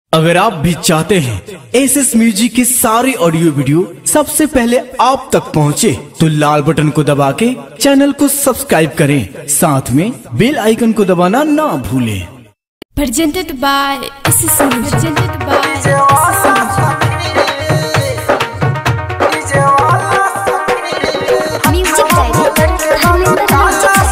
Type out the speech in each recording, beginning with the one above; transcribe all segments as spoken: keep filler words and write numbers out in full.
अगर आप भी चाहते हैं एस एस म्यूजिक की सारी ऑडियो वीडियो सबसे पहले आप तक पहुंचे, तो लाल बटन को दबा के चैनल को सब्सक्राइब करें, साथ में बेल आइकन को दबाना ना भूलें। Presented by S S M. Presented by S S M. Music director Harminder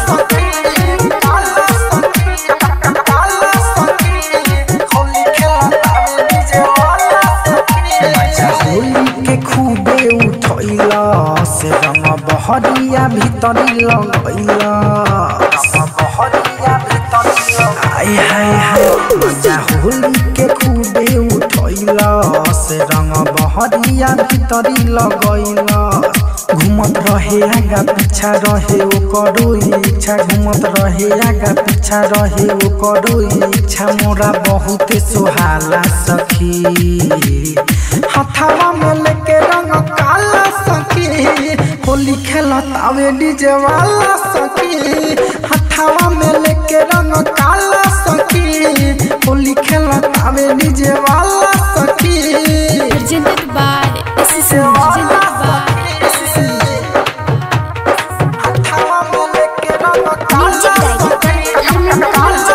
के खूबे उठैला से रंग बहरिया भीतरी लगैला बहरिया भीतरी हाय हाय हाय मजा होली के खूबे उठैला से रंग बहरिया भीतरी लगैला घूमत रहे आगा पीछा रहे ओ करो इच्छा घूमत रहे आगा पीछा रहे ओ करो इच्छा मोरा बहुत सुहाला सखी हथवा में लेके रंग काला सखी होली खेलत आवे डीजे वाला सखी हथवा में लेके रंग काला सखी होली खेलत आवे डीजे वाला सखी। Presented by S S M. Presented by S S M. हथवा में लेके रंग Music director Harminder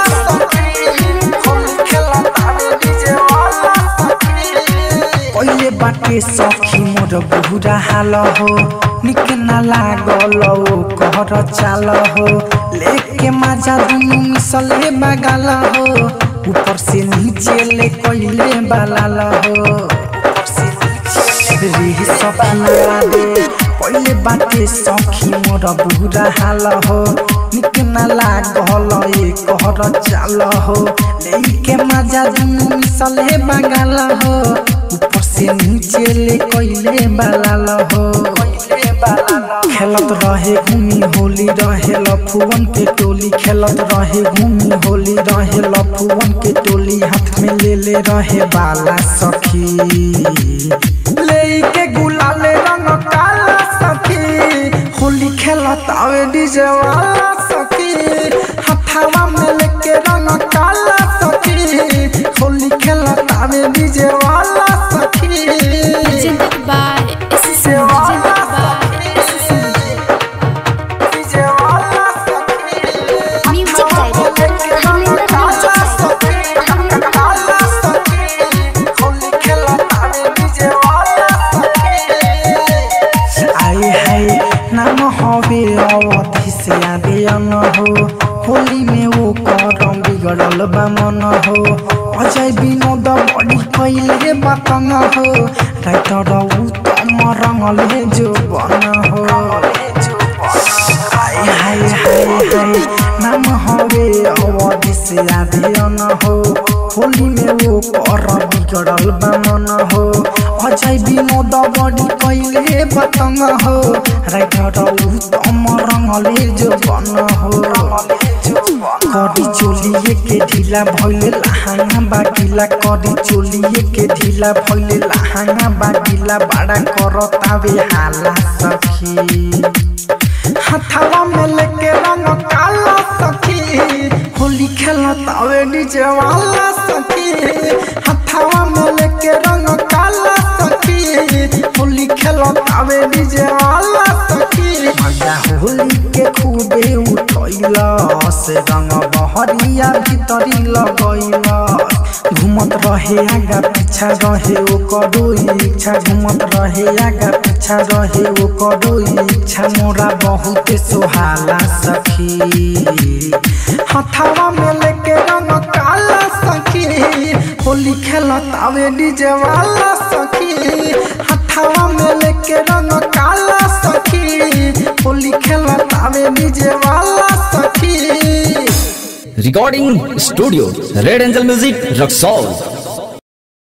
होली खेलत आवे डीजे वाला पहिले बाटे सखी मोर बुरा हाल हो निक ना लागल ओ कहर चाल हो लेके मजा दुनु मिसले बगाल हो ऊपर से नीचे ले कोइले बालाल हो ऊपर से नीचे रे सखिया दे पहिले बाटे सखी मोर बुरा हाल हो निक ना लागल ए कहर चाल हो लेके मजा दुनु मिसले बगाल हो ऊपर से नीचे ले कोइले बालाल हो खेलत रहे घूमी होली रहे लफुवन के टोली खेलत रहे घूमी होली रहे लफुवन के टोली हाथ में ले ले रहे बाला सखी ले के गुलाले रंग काला सखी होली खेलत आवे डीजे वाला सखी हथवा में लेके रंग काला सखी होली खेलत आवे डीजे वाला सखी। Presented by S S M. Presented by S S M. Music director Harminder आई है नाम हवे अवधि से आदे न हो होली में वो करम बिगड़ल बा मन हो अजय विनोद बड़ी कैले बतन हो राइटर उत्तम रंगले जो बन हो हाय हाय हाय हाय नाम हवे अवधि से आदे न हो होली में वो कर बिगड़ल बा मन हो अजय विनोद बड़ी कैले बतन हो राइटर उत्तम रंगले जो बन हो करी चोलिए के ढीला भइले लहांगा बागिला करी चोलिए के ढीला भइले लहांगा बागिला बड़ा करतावे हाला सखी हथवा में लेके रंग काला सखी होली खेलत आवे डीजे वाला सखी हथवा में लेके रंग काला सखी होली खेलत आवे डीजे वाला सखी मजा होली के खूबे उठैला से रंग बहरिया भीतरी लगैला घूमत रहे आगा पीछा रहे ओ करो इच्छा घूमत रहे आगा पीछा रहे ओ करो इच्छा मोरा बहुत सुहाला सखी हथवा में लेके रंग काला सखी होली खेलत आवे डीजे वाला सखी हथवा में लेके रंग काला सखी होली खेलत आवे डीजे वाला सखी। Recording studio red angel music Raxaul.